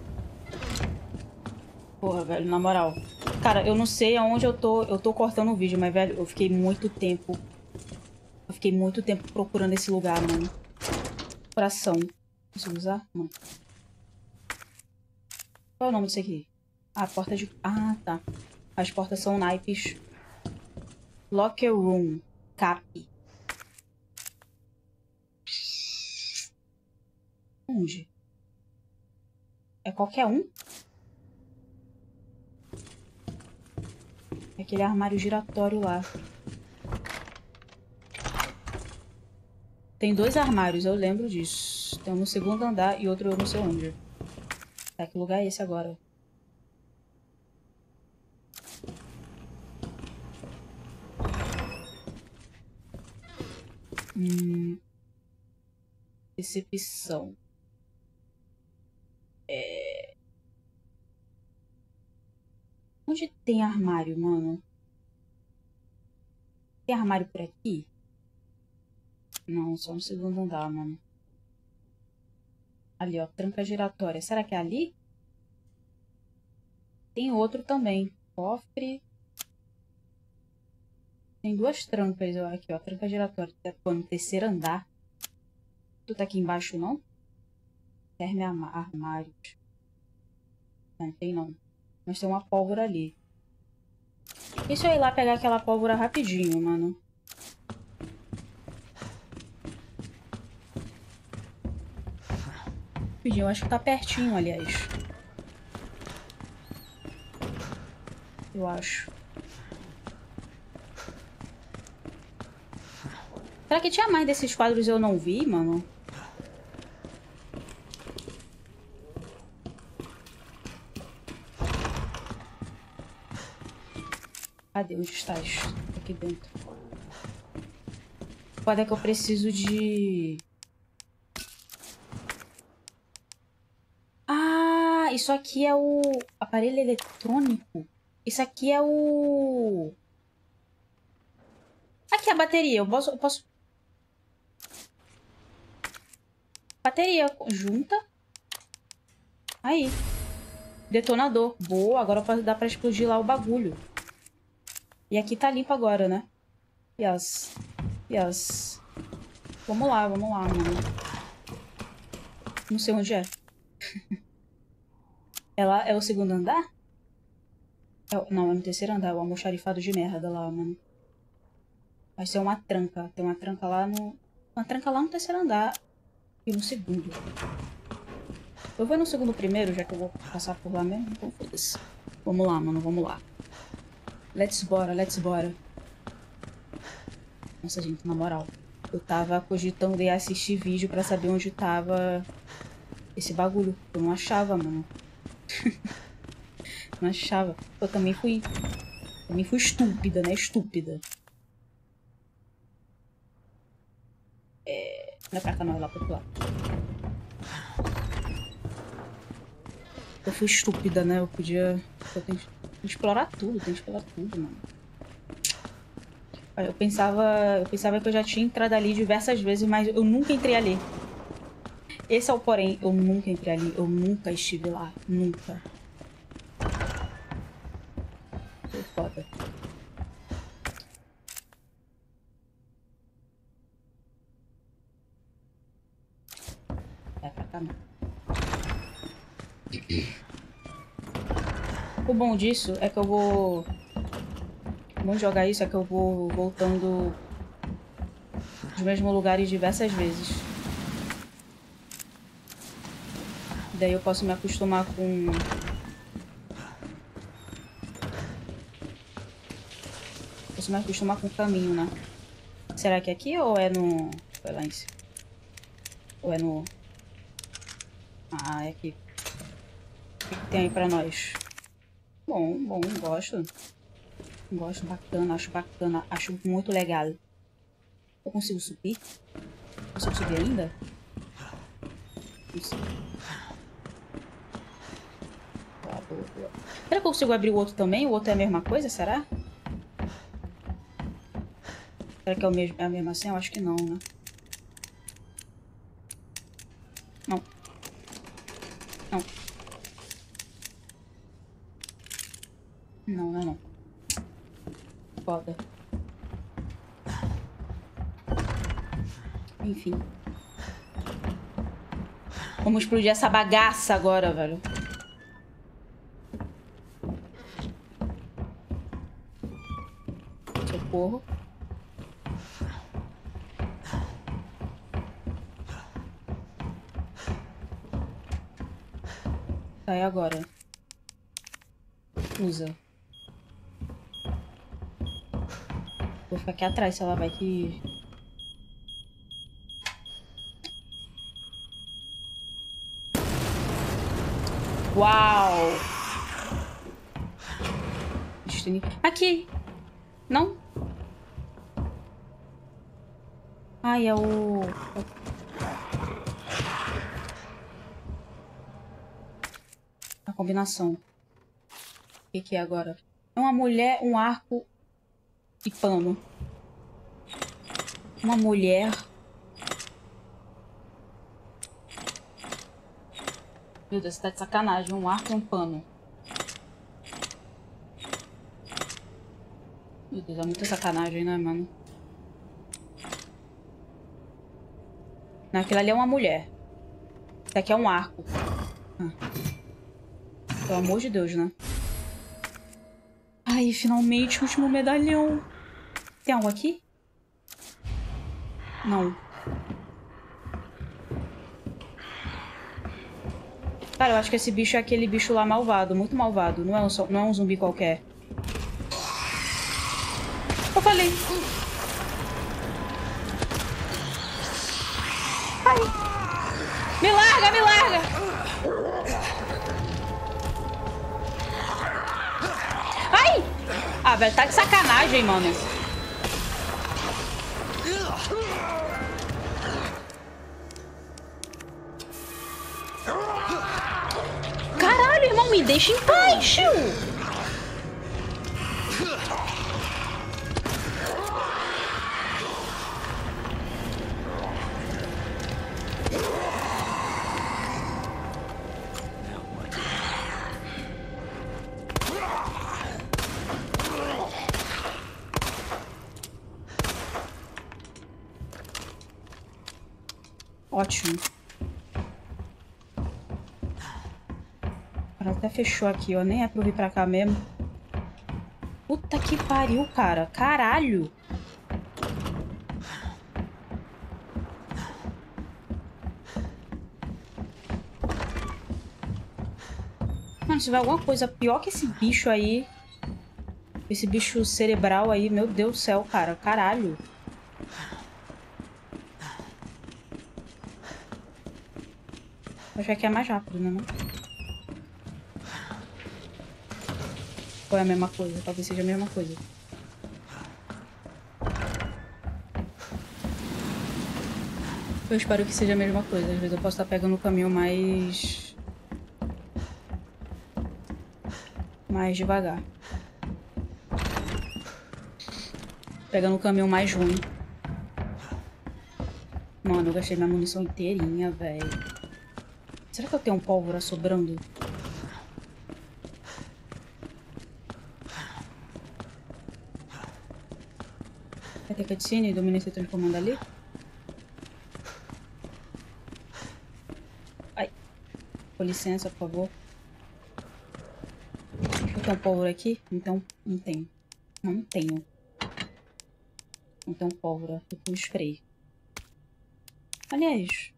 Porra, velho, na moral. Cara, eu não sei aonde eu tô cortando o vídeo, mas, velho, eu fiquei muito tempo procurando esse lugar, mano. Coração. Consigo usar? Não. Qual é o nome disso aqui? Ah, porta de... Ah, tá. As portas são naipes. Locker room. Cap. Onde? É qualquer um? É aquele armário giratório lá. Tem 2 armários, eu lembro disso. Tem um no segundo andar e outro eu não sei onde. Tá, que lugar é esse agora? Recepção. Onde tem armário, mano? Tem armário por aqui? Não, só no segundo andar, mano. Ali, ó, tranca giratória. Será que é ali? Tem outro também. Cofre. Tem 2 trancas, ó. Aqui, ó, tranca giratória. Tá no terceiro andar. Tu tá aqui embaixo, não? Terme armários. Não tem, não. Mas tem uma pólvora ali. Deixa eu ir lá pegar aquela pólvora rapidinho, mano. Eu acho que tá pertinho, aliás. Eu acho. Será que tinha mais desses quadros e eu não vi, mano? Cadê? Onde estás? Aqui dentro. Pode é que eu preciso de... Ah, isso aqui é o aparelho eletrônico. Isso aqui é o... Aqui é a bateria. Eu posso... Bateria junta. Aí. Detonador. Boa, agora dá pra explodir lá o bagulho. E aqui tá limpo agora, né? Yes. Yes. Vamos lá, mano. Não sei onde é. Ela é o segundo andar? Não, é no terceiro andar. O almoxarifado de merda lá, mano. Vai ser uma tranca. Tem uma tranca lá no... Uma tranca lá no terceiro andar. E no segundo. Eu vou no segundo primeiro, já que eu vou passar por lá mesmo. Então foda-se. Vamos lá, mano. Vamos lá. Let's bora. Nossa, gente, na moral. Eu tava cogitando de assistir vídeo pra saber onde tava esse bagulho. Eu não achava, mano. Não achava. Eu também fui estúpida, né? Estúpida. Não é pra cá, não. É lá pro outro lado. Eu fui estúpida, né? Eu tenho que explorar tudo. Mano. Eu pensava que eu já tinha entrado ali diversas vezes, mas eu nunca entrei ali. Esse é o porém. Eu nunca entrei ali. Eu nunca estive lá. Nunca. Foi foda. Vai pra cá, não. O bom disso é que eu vou... Vamos jogar isso, é que eu vou voltando nos mesmos lugares diversas vezes. Daí eu posso me acostumar com Você mais acostumar com o caminho, né? Será que é aqui ou é no... Foi lá em cima. Ou é no... Ah, é aqui. O que tem aí pra nós? Bom, gosto. Gosto, bacana, acho muito legal. Eu consigo subir? Consigo subir ainda? Consigo. Boa. Será que eu consigo abrir o outro também? O outro é a mesma coisa, será? Será que é, é a mesma senha? Eu acho que não, né? Não. Não. Não, não. Foda. Enfim. Vamos explodir essa bagaça agora, velho. Socorro. Sai agora. Usa. Vou ficar aqui atrás se ela vai que... Uau! Aqui! Não? Ai, é o... A combinação. O que é agora? É uma mulher, um arco e pano. Uma mulher... Meu Deus, você tá de sacanagem. Um arco e um pano. Meu Deus, é muita sacanagem, né, mano? Não, aquilo ali é uma mulher. Isso aqui é um arco. Pelo amor de Deus, né? Ai, finalmente, o último medalhão. Tem algo aqui? Não. Cara, eu acho que esse bicho é aquele bicho lá malvado. Muito malvado. Não é um zumbi qualquer. Eu falei. Ai. Me larga, me larga. Ai. Ah, velho, tá de sacanagem, mano. Caralho, irmão, me deixa em paz, tio. Ótimo. Ela até fechou aqui, ó. Nem é pra eu vir pra cá mesmo. Puta que pariu, cara. Caralho. Mano, se tiver alguma coisa pior que esse bicho aí... Esse bicho cerebral aí, meu Deus do céu, cara. Caralho. Acho que aqui é mais rápido, né? Não? Ou é a mesma coisa? Talvez seja a mesma coisa. Eu espero que seja a mesma coisa. Às vezes eu posso estar pegando o caminho mais devagar. Pegando o caminho mais ruim. Mano, eu gastei minha munição inteirinha, velho. Será que eu tenho um pólvora sobrando? Vai ter cutscene do menino se transformando ali? Ai. Com licença, por favor. Eu tenho um pólvora aqui? Então, não tenho. Não tenho. Não tenho pólvora. Tô com spray. Aliás...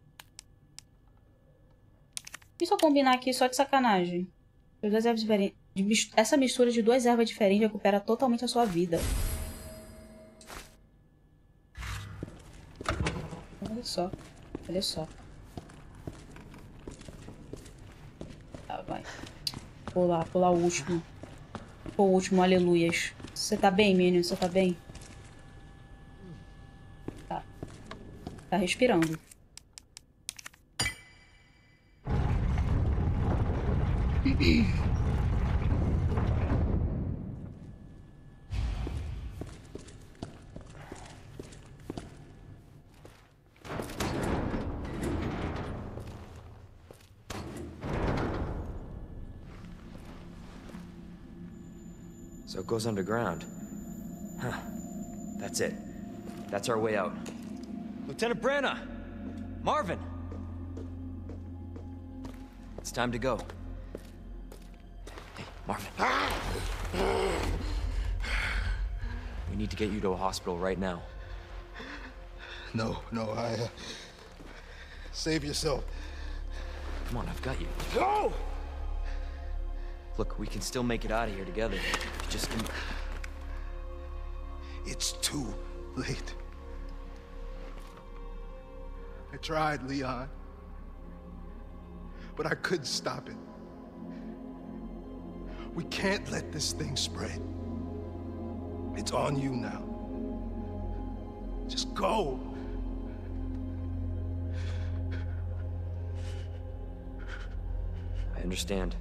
E se eu combinar aqui só de sacanagem? Duas ervas diferentes. Essa mistura de duas ervas diferentes recupera totalmente a sua vida. só. Olha só. Tá, vai. Pular o último. O último, aleluias. Você tá bem, menino? Você tá bem? Tá. Tá respirando. So it goes underground. Huh. That's it. That's our way out. Lieutenant Branna! Marvin! It's time to go. Hey, Marvin. We need to get you to a hospital right now. No, save yourself. Come on, I've got you. Go! Look, we can still make it out of here together. Just can... It's too late. I tried, Leon. But I couldn't stop it. We can't let this thing spread. It's on you now. Just go. I understand.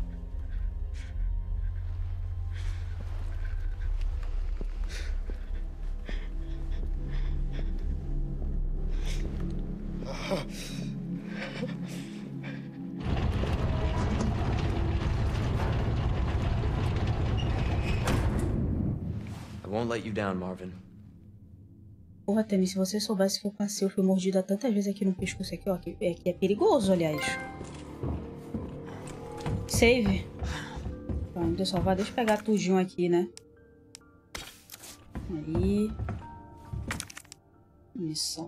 I won't let you down, Marvin. Porra, Temi, se você soubesse que eu fui mordida tantas vezes aqui no pescoço aqui, ó, que é perigoso, aliás. Save. Pronto, pessoal, deixa eu pegar tudinho aqui, né? Aí. Missão.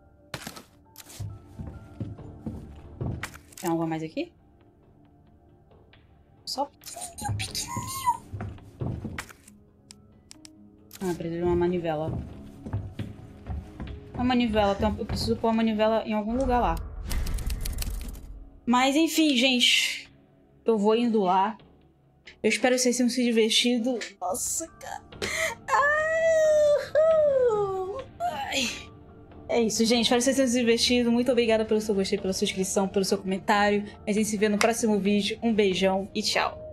Tem algo mais aqui? Só pequenininho. Ah, preciso de uma manivela. Uma manivela, eu preciso pôr a manivela em algum lugar lá. Mas enfim, gente. Eu vou indo lá. Eu espero que vocês tenham se divertido. Nossa, cara. Ai. É isso, gente. Espero que vocês tenham se divertido. Muito obrigada pelo seu gostei, pela sua inscrição, pelo seu comentário. A gente se vê no próximo vídeo. Um beijão e tchau.